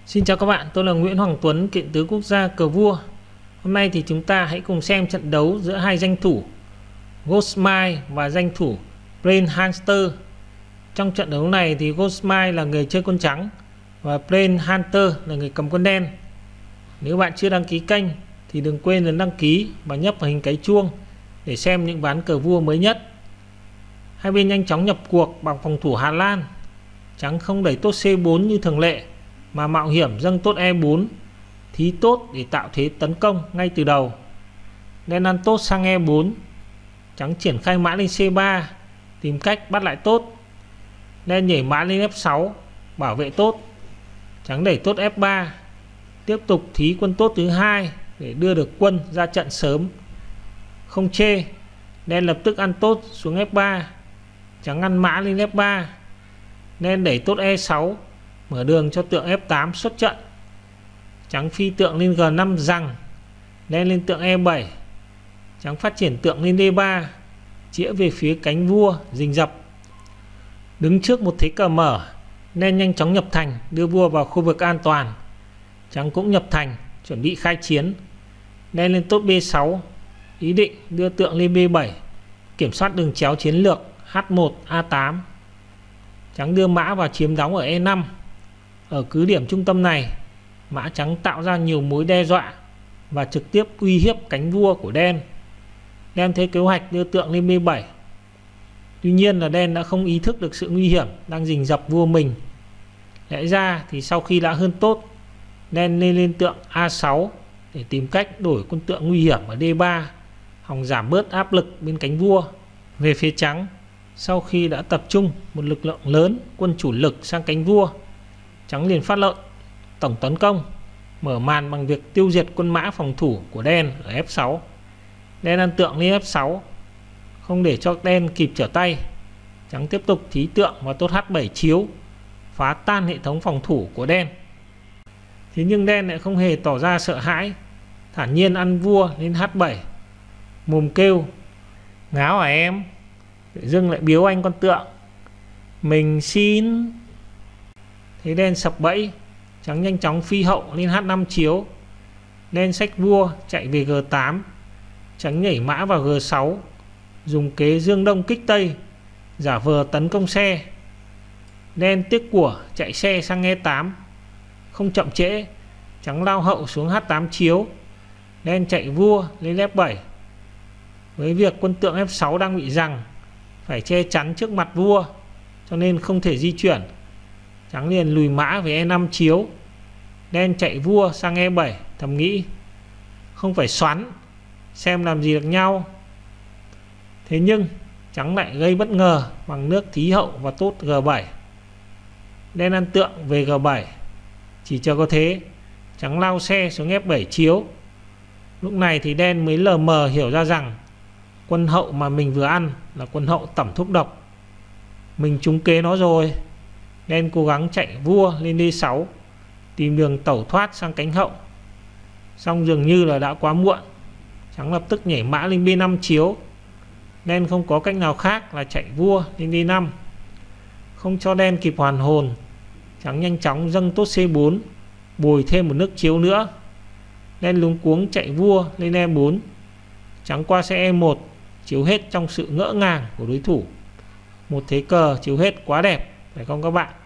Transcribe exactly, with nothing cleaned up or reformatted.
Xin chào các bạn, tôi là Nguyễn Hoàng Tuấn, kiện tướng quốc gia cờ vua. Hôm nay thì chúng ta hãy cùng xem trận đấu giữa hai danh thủ Ghostmile và danh thủ Brain Hunter. Trong trận đấu này thì Ghostmile là người chơi quân trắng và Brain Hunter là người cầm quân đen. Nếu bạn chưa đăng ký kênh thì đừng quên nhấn đăng ký và nhấp vào hình cái chuông để xem những ván cờ vua mới nhất. Hai bên nhanh chóng nhập cuộc bằng phòng thủ Hà Lan. Trắng không đẩy tốt C bốn như thường lệ mà mạo hiểm dâng tốt E bốn, thí tốt để tạo thế tấn công ngay từ đầu. Đen ăn tốt sang E bốn, trắng triển khai mã lên C ba, tìm cách bắt lại tốt. Đen nhảy mã lên F sáu, bảo vệ tốt. Trắng đẩy tốt F ba, tiếp tục thí quân tốt thứ hai để đưa được quân ra trận sớm. Không chê, đen lập tức ăn tốt xuống F ba, trắng ăn mã lên F ba. Đen đẩy tốt E sáu, mở đường cho tượng F tám xuất trận. Trắng phi tượng lên G năm rằng, đen lên tượng E bảy. Trắng phát triển tượng lên D ba, chĩa về phía cánh vua rình rập. Đứng trước một thế cờ mở, đen nhanh chóng nhập thành đưa vua vào khu vực an toàn. Trắng cũng nhập thành chuẩn bị khai chiến. Đen lên tốt B sáu, ý định đưa tượng lên B bảy, kiểm soát đường chéo chiến lược H một A tám. Trắng đưa mã vào chiếm đóng ở E năm. Ở cứ điểm trung tâm này, mã trắng tạo ra nhiều mối đe dọa và trực tiếp uy hiếp cánh vua của đen. Đen thấy kế hoạch đưa tượng lên B bảy. Tuy nhiên là đen đã không ý thức được sự nguy hiểm đang rình rập vua mình. Lẽ ra thì sau khi đã hơn tốt, đen nên lên tượng A sáu để tìm cách đổi quân tượng nguy hiểm ở D ba, hòng giảm bớt áp lực bên cánh vua. Về phía trắng, sau khi đã tập trung một lực lượng lớn quân chủ lực sang cánh vua, trắng liền phát lệnh tổng tấn công, mở màn bằng việc tiêu diệt quân mã phòng thủ của đen ở F sáu. Đen ăn tượng lên F sáu, không để cho đen kịp trở tay. Trắng tiếp tục thí tượng và tốt H bảy chiếu, phá tan hệ thống phòng thủ của đen. Thế nhưng đen lại không hề tỏ ra sợ hãi, thản nhiên ăn vua lên H bảy, mồm kêu: "Ngáo à em?" Tự dưng lại biếu anh con tượng: "Mình xin." Thấy đen sập bẫy, trắng nhanh chóng phi hậu lên H năm chiếu. Đen xách vua chạy về G tám, trắng nhảy mã vào G sáu, dùng kế dương đông kích tây, giả vờ tấn công xe. Đen tiếc của chạy xe sang E tám, không chậm trễ, trắng lao hậu xuống H tám chiếu. Đen chạy vua lên F bảy. Với việc quân tượng F sáu đang bị giằng, phải che chắn trước mặt vua, cho nên không thể di chuyển. Trắng liền lùi mã về E năm chiếu. Đen chạy vua sang E bảy, thầm nghĩ: không phải xoắn, xem làm gì được nhau. Thế nhưng trắng lại gây bất ngờ bằng nước thí hậu và tốt G bảy. Đen ăn tượng về G bảy. Chỉ chờ có thế, trắng lao xe xuống F bảy chiếu. Lúc này thì đen mới lờ mờ hiểu ra rằng quân hậu mà mình vừa ăn là quân hậu tẩm thuốc độc. Mình trúng kế nó rồi. Đen cố gắng chạy vua lên D sáu, tìm đường tẩu thoát sang cánh hậu. Xong dường như là đã quá muộn. Trắng lập tức nhảy mã lên B năm chiếu. Đen không có cách nào khác là chạy vua lên D năm. Không cho đen kịp hoàn hồn, trắng nhanh chóng dâng tốt C bốn, bồi thêm một nước chiếu nữa. Đen luống cuống chạy vua lên E bốn. Trắng qua xe E một, chiếu hết trong sự ngỡ ngàng của đối thủ. Một thế cờ chiếu hết quá đẹp, phải không các bạn?